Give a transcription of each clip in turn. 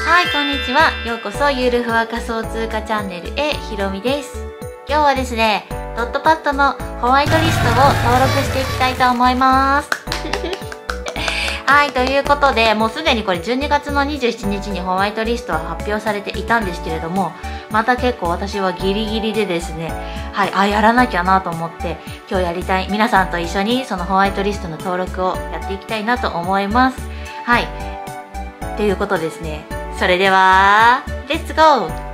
はい、こんにちは。ようこそゆるふわ仮想通貨チャンネルへ、ひろみです。今日はですね、ドットパッドのホワイトリストを登録していきたいと思います。はい、ということで、もうすでにこれ12月の27日にホワイトリストは発表されていたんですけれども、また結構私はギリギリでですね、はい、やらなきゃなと思って、今日やりたい、皆さんと一緒にそのホワイトリストの登録をやっていきたいなと思います。はい、ということですね。それでは、レッツゴー！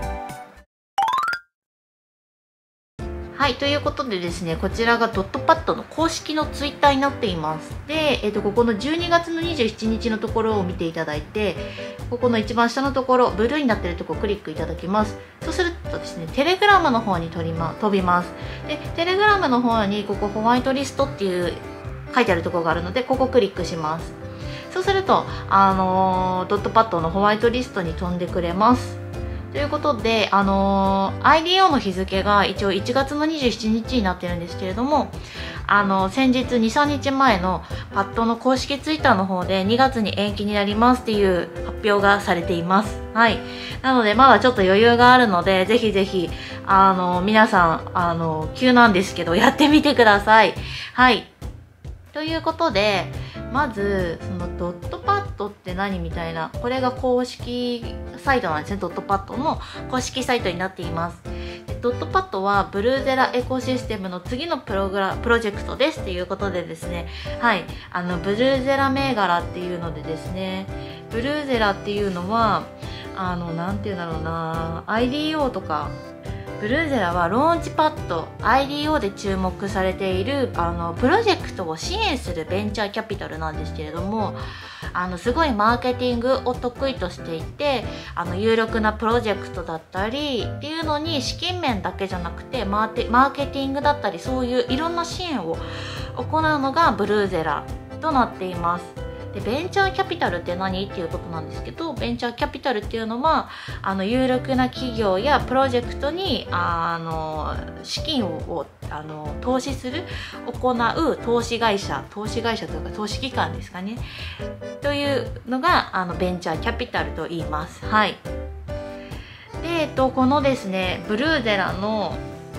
はい、ということでですね、こちらがドットパッドの公式のツイッターになっています。で、ここの12月の27日のところを見ていただいて、ここの一番下のところ、ブルーになっているところをクリックいただきます。そうするとですね、テレグラムの方に飛びます。で、テレグラムの方に、ここホワイトリストっていう書いてあるところがあるので、ここをクリックします。そうすると、ドットパッドのホワイトリストに飛んでくれます。ということで、IDO の日付が一応1月の27日になってるんですけれども、先日2、3日前のパッドの公式ツイッターの方で2月に延期になりますっていう発表がされています。はい。なので、まだちょっと余裕があるので、ぜひぜひ、皆さん、急なんですけど、やってみてください。はい。ということで、まずそのドットパッドって何みたいな、これが公式サイトなんですね。ドットパッドの公式サイトになっています。でドットパッドはブルーゼラエコシステムの次のプロジェクトですっていうことでですね、はい、ブルーゼラ銘柄っていうのでですね、ブルーゼラっていうのはなんていうんだろうな、 IDO とか、ブルーゼラはローンチパッド IDO で注目されているプロジェクトを支援するベンチャーキャピタルなんですけれども、すごいマーケティングを得意としていて、有力なプロジェクトだったりっていうのに資金面だけじゃなくてマーケティングだったり、そういういろんな支援を行うのがブルーゼラとなっています。でベンチャーキャピタルって何っていうことなんですけど、ベンチャーキャピタルっていうのは有力な企業やプロジェクトに資金を投資する行う投資会社というか投資機関ですかね、というのがベンチャーキャピタルと言います。はい。でこのですね、ブルーゼラの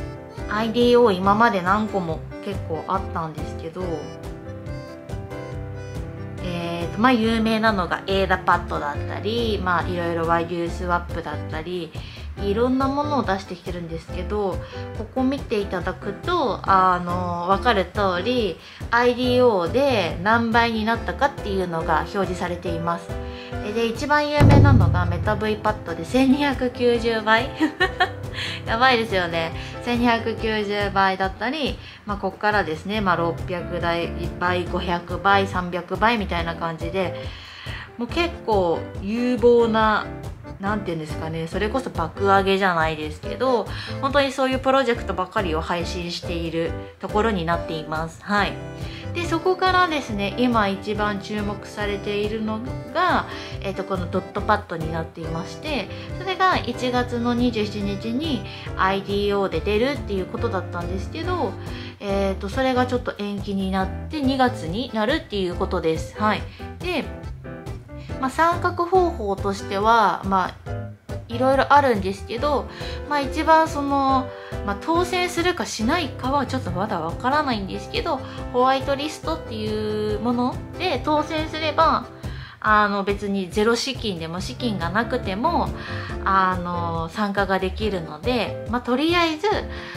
IDO 今まで何個も結構あったんですけど、有名なのが ADA パッドだったり、いろいろワイユースワップだったり、いろんなものを出してきてるんですけど、ここ見ていただくと分かる通り IDO で何倍になったかっていうのが表示されています。で一番有名なのがメタ V パッドで1290倍やばいですよね。1290倍だったり、ここからですね、600倍、500倍、300倍みたいな感じで、もう結構有望な、なんていうんですかね、それこそ爆上げじゃないですけど、本当にそういうプロジェクトばかりを配信しているところになっています。はい。でそこからですね、今一番注目されているのが、このドットパッドになっていまして、それが1月の27日に IDO で出るっていうことだったんですけど、それがちょっと延期になって2月になるっていうことです。はい。で、参画方法としてはいろいろあるんですけど、一番当選するかしないかはちょっとまだわからないんですけど、ホワイトリストっていうもので当選すれば別にゼロ資金でも資金がなくても参加ができるので、とりあえず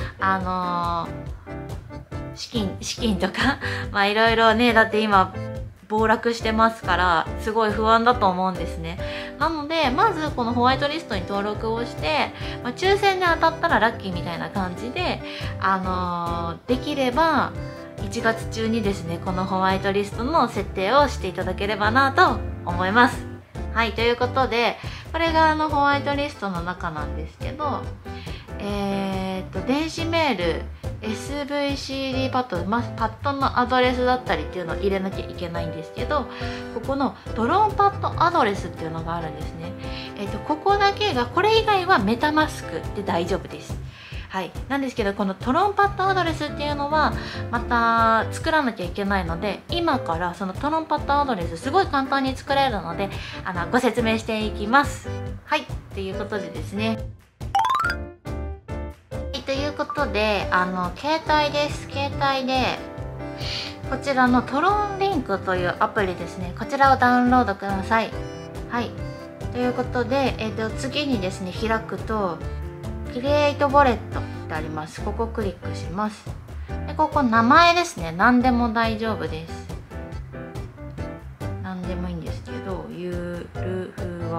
資金とかいろいろね、だって今暴落してますからすごい不安だと思うんですね。なのでまずこのホワイトリストに登録をして、抽選で当たったらラッキーみたいな感じで、できれば1月中にですね、このホワイトリストの設定をしていただければなと思います。はい、ということでこれがホワイトリストの中なんですけど、電子メールSVCD パッド、パッドのアドレスだったりっていうのを入れなきゃいけないんですけど、ここのドローンパッドアドレスっていうのがあるんですね。ここだけが、これ以外はメタマスクで大丈夫です。 はい、なんですけど、このトロンパッドアドレスっていうのはまた作らなきゃいけないので、今からそのトロンパッドアドレスすごい簡単に作れるのでご説明していきます。はい、ということでですね、ということで携帯です。携帯でこちらのトロンリンクというアプリですね、こちらをダウンロードください。はい、ということで、次にですね開くとクリエイトウォレットってあります。ここをクリックします。でここ名前ですね、何でも大丈夫です。何でもいいんですけど、ゆる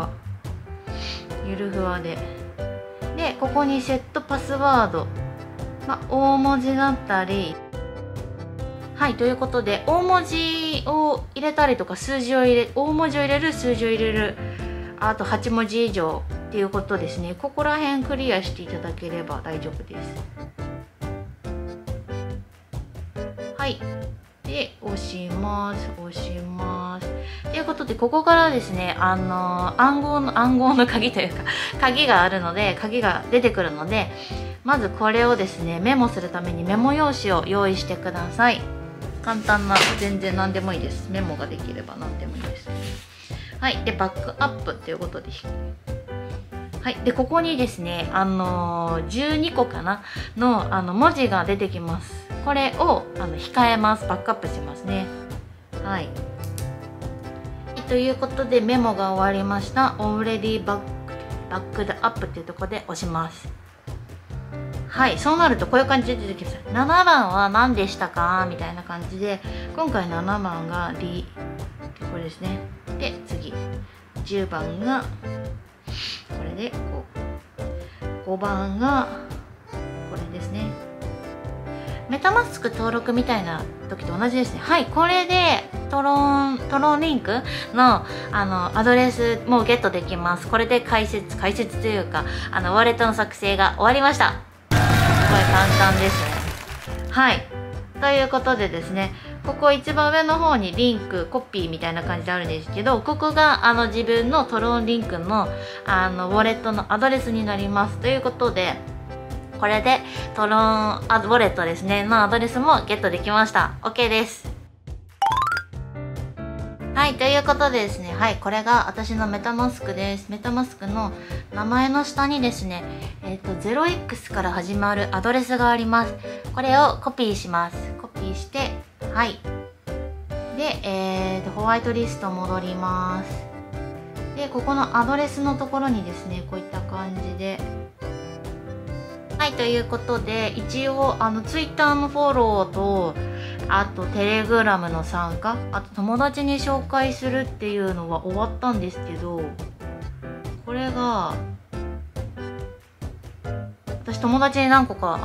ふわでここにセットパスワード、大文字だったり、はい、ということで大文字を入れたりとか、大文字を入れる、数字を入れる、あと8文字以上っていうことですね。ここら辺クリアしていただければ大丈夫です。はい、で押します。ということで、ここからですね暗号の鍵というか鍵があるので、鍵が出てくるので、まずこれをですねメモするためにメモ用紙を用意してください。簡単な、全然何でもいいです。メモができれば何でもいいです。はい、でバックアップっていうことで、はい、でここにですね12個かなの文字が出てきます。これを控えます。バックアップしますね。はい、ということでメモが終わりました。 Already backed up っていうところで押します。はい、そうなるとこういう感じで出てきます。7番は何でしたかみたいな感じで、今回7番がこれですね。で次10番がこれで5番がこれですね。メタマスク登録みたいな時と同じですね。はい、これでトロンリンクのアドレスもゲットできます。これで解説というかウォレットの作成が終わりました。すごい簡単ですね。はい、ということでですね、ここ一番上の方にリンクコピーみたいな感じであるんですけど、ここが自分のトロンリンクのウォレットのアドレスになります。ということで、これでトロンウォレットですねのアドレスもゲットできました。 OK です。はい、ということでですね、はい、これが私のメタマスクです。メタマスクの名前の下にですね、0x から始まるアドレスがあります。これをコピーします。コピーして、はい。で、ホワイトリスト戻ります。で、ここのアドレスのところにですね、こういった感じで、はい、ということで、一応Twitter のフォローと、あとTelegram の参加、あと友達に紹介するっていうのは終わったんですけど、これが私友達に何個か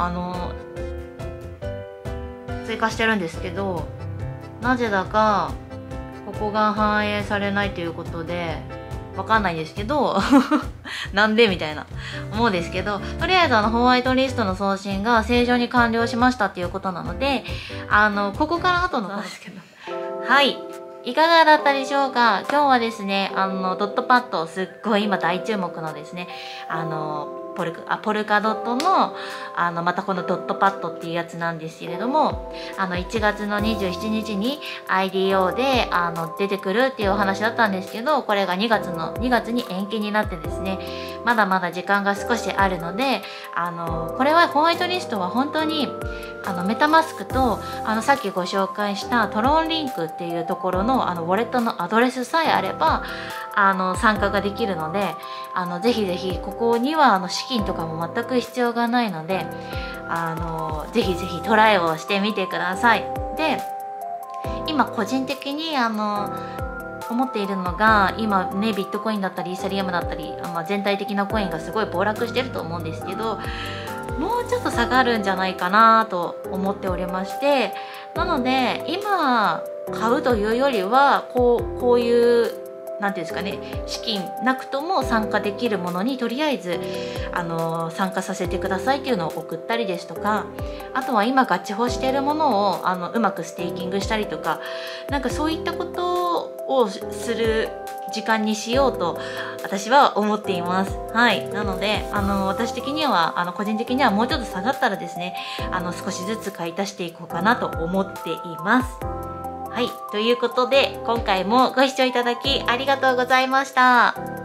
追加してるんですけど、なぜだかここが反映されないということでわかんないんですけどなんでみたいな思うんですけど、とりあえずホワイトリストの送信が正常に完了しましたっていうことなので、ここから後のなんですけど、はい、いかがだったでしょうか。今日はですねドットパッド、すっごい今大注目のですねポルカドットのまたこのドットパッドっていうやつなんですけれども、1月の27日に IDO で出てくるっていうお話だったんですけど、これが2月に延期になってですね、まだまだ時間が少しあるので、これはホワイトリストは本当にメタマスクとさっきご紹介したトロンリンクっていうところのウォレットのアドレスさえあれば参加ができるので、ぜひぜひここには資金とかも全く必要がないので、ぜひぜひトライをしてみてください。で、今個人的に思っているのが、今ねビットコインだったりイーサリアムだったり、全体的なコインがすごい暴落してると思うんですけど、もうちょっと下がるんじゃないかなと思っておりまして、なので今買うというよりはこういうなんていうんですかね、資金なくとも参加できるものにとりあえず参加させてくださいっていうのを送ったりですとか、あとは今ガチホしているものをうまくステーキングしたりとか、なんかそういったことをする時間にしようと私は思っています。はい。なので、私的には、個人的にはもうちょっと下がったらですね、少しずつ買い足していこうかなと思っています。はい。ということで、今回もご視聴いただきありがとうございました。